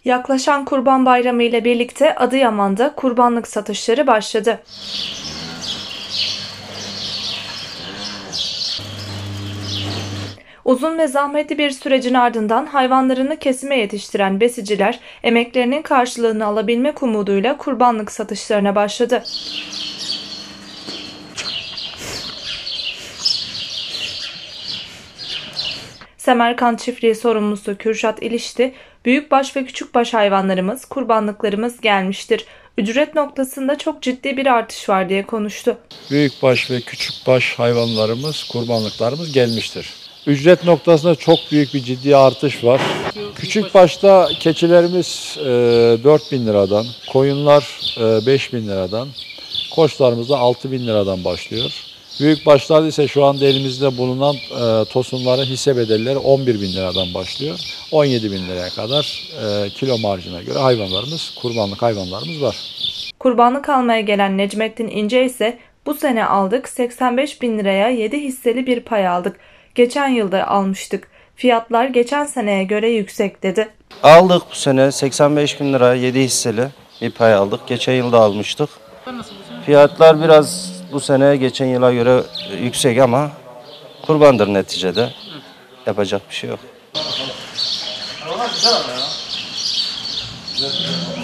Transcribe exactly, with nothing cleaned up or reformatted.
Yaklaşan Kurban Bayramı ile birlikte Adıyaman'da kurbanlık satışları başladı. Uzun ve zahmetli bir sürecin ardından hayvanlarını kesime yetiştiren besiciler emeklerinin karşılığını alabilmek umuduyla kurbanlık satışlarına başladı. Semerkant Çiftliği sorumlusu Kürşat İlişti, büyükbaş ve küçükbaş hayvanlarımız, kurbanlıklarımız gelmiştir. Ücret noktasında çok ciddi bir artış var diye konuştu. Büyükbaş ve küçükbaş hayvanlarımız, kurbanlıklarımız gelmiştir. Ücret noktasında çok büyük bir ciddi artış var. Küçükbaşta keçilerimiz dört bin liradan, koyunlar beş bin liradan, koçlarımız da altı bin liradan başlıyor. Büyükbaşlarda ise şu anda elimizde bulunan e, tosunların hisse bedelleri on bir bin liradan başlıyor. on yedi bin liraya kadar e, kilo marjına göre hayvanlarımız, kurbanlık hayvanlarımız var. Kurbanlık almaya gelen Necmettin İnce ise bu sene aldık seksen beş bin liraya yedi hisseli bir pay aldık. Geçen yılda almıştık. Fiyatlar geçen seneye göre yüksek dedi. Aldık bu sene seksen beş bin lira yedi hisseli bir pay aldık. Geçen yılda almıştık. Fiyatlar biraz bu sene geçen yıla göre yüksek ama kurbandır neticede. Yapacak bir şey yok.